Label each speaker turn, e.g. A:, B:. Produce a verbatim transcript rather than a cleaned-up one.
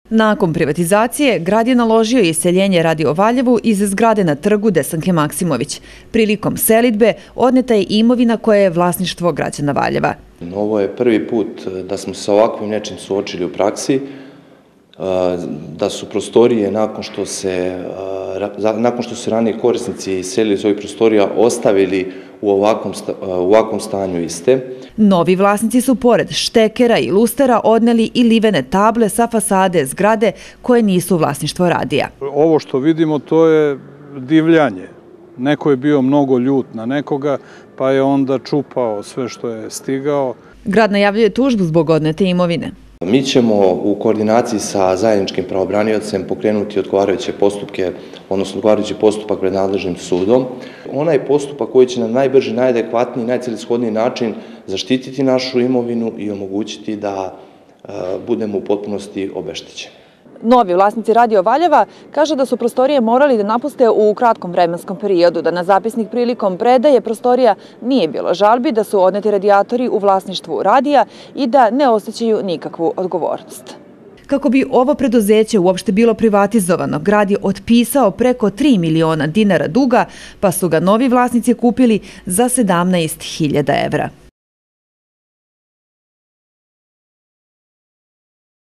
A: Nakon privatizacije, grad je naložio iseljenje Radio Valjevu iz zgrade na trgu Desanke Maksimović. Prilikom selidbe odneta je imovina koja je vlasništvo građana Valjeva.
B: Ovo je prvi put da smo se ovakvim nečim suočili u praksi, da su prostorije nakon što se, nakon što se ranije korisnici iselili iz ovih prostorija ostavili u ovakvom, u ovakvom stanju iste.
A: Novi vlasnici su pored štekera i lustera odneli i livene table sa fasade zgrade koje nisu vlasništvo radija.
C: Ovo što vidimo to je divljanje. Neko je bio mnogo ljut na nekoga pa je onda čupao sve što je stigao.
A: Grad najavljuje tužbu zbog odnete imovine.
B: Mi ćemo u koordinaciji sa zajedničkim pravobraniocem pokrenuti odgovarajuće postupke, odnosno odgovarajući postupak pred nadležnim sudom. Onaj postupak koji će na najbrži, najadekvatniji, najcelishodniji način zaštititi našu imovinu i omogućiti da budemo u potpunosti obeštećeni.
A: Novi vlasnici Radio Valjeva kaže da su prostorije morali da napuste u kratkom vremenskom periodu, da na zapisnik prilikom predaje prostorija nije bilo žalbi, da su odneti radijatori u vlasništvu radija i da ne osjećaju nikakvu odgovornost. Kako bi ovo preduzeće uopšte bilo privatizovano, grad je otpisao preko tri miliona dinara duga, pa su ga novi vlasnici kupili za sedamnaest hiljada evra.